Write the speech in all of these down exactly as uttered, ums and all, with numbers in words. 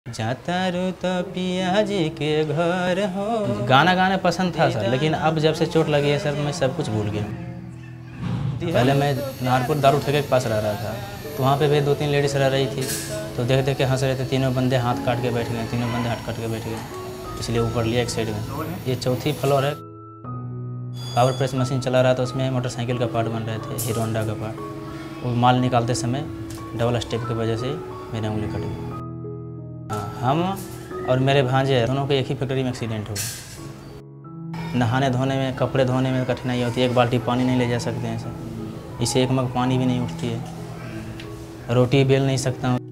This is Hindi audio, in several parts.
जाता रो तो पिया जी के घर हो। गाना गाने पसंद था सर, लेकिन अब जब से चोट लगी है सर मैं सब कुछ भूल गया। पहले मैं नारपुर दारू ठेके के पास रह रहा था, तो वहाँ पे भी दो तीन लेडीज़ रह रही थी, तो देख देख के हंस रहे थे। तीनों बंदे हाथ काट के बैठ गए, तीनों बंदे हाथ काट के बैठ गए, इसलिए ऊपर लिया एक साइड में। ये चौथी फ्लोर है। पावर प्रेस मशीन चला रहा था, उसमें मोटरसाइकिल का पार्ट बन रहे थे, हीरो होंडा का पार्ट। वो माल निकालते समय डबल स्टेप की वजह से मेरी उंगली कट गई। हम और मेरे भांजे दोनों के एक ही फैक्ट्री में एक्सीडेंट हुआ। नहाने धोने में, कपड़े धोने में कठिनाई होती है। एक बाल्टी पानी नहीं ले जा सकते हैं सर, इसे एक मग पानी भी नहीं उठती है। रोटी बेल नहीं सकता हूँ।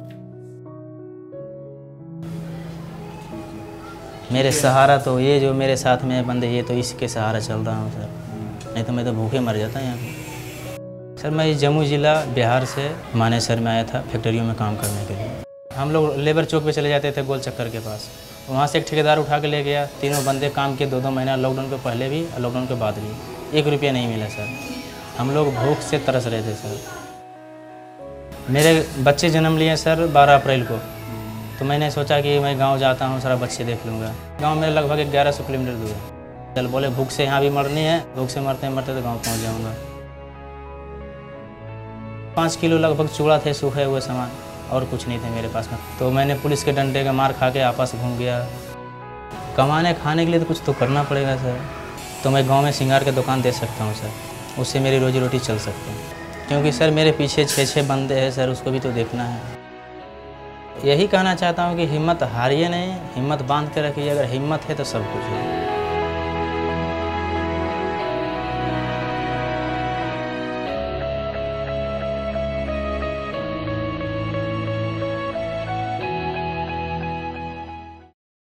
मेरे सहारा तो ये जो मेरे साथ में बंदे, ये तो इसके सहारा चल रहा हूँ सर, नहीं तो मैं तो भूखे मर जाता यहाँ पे। सर मैं जम्मू ज़िला बिहार से मानेसर में आया था फैक्ट्रियों में काम करने के लिए। हम लोग लेबर चौक पे चले जाते थे गोल चक्कर के पास, वहाँ से एक ठेकेदार उठा के ले गया। तीनों बंदे काम किए दो दो महीना, लॉकडाउन के पहले भी और लॉकडाउन के बाद भी। एक रुपया नहीं मिला सर, हम लोग भूख से तरस रहे थे सर। मेरे बच्चे जन्म लिए सर बारह अप्रैल को, तो मैंने सोचा कि मैं गांव जाता हूं, सारा बच्चे देख लूँगा। गांव मेरे लगभग ग्यारह सौ किलोमीटर दूर है। चल बोले भूख से यहाँ भी मरनी है, भूख से मरते मरते तो गाँव पहुँच जाऊँगा। पाँच किलो लगभग चूड़ा थे, सूखे हुए सामान, और कुछ नहीं थे मेरे पास में। तो मैंने पुलिस के डंडे का मार खा के आपस घूम गया। कमाने खाने के लिए तो कुछ तो करना पड़ेगा सर। तो मैं गांव में सिंगार की दुकान दे सकता हूं सर, उससे मेरी रोजी रोटी चल सकती है। क्योंकि सर मेरे पीछे छः छः बंदे हैं सर, उसको भी तो देखना है। यही कहना चाहता हूं कि हिम्मत हारिए नहीं, हिम्मत बांध के रखिए। अगर हिम्मत है तो सब कुछ है।